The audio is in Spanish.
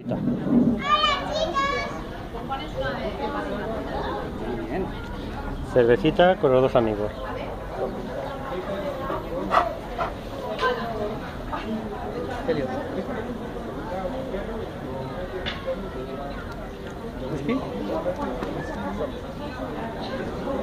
Bien. Cervecita con los dos amigos. ¿Qué lío? ¿Whisky?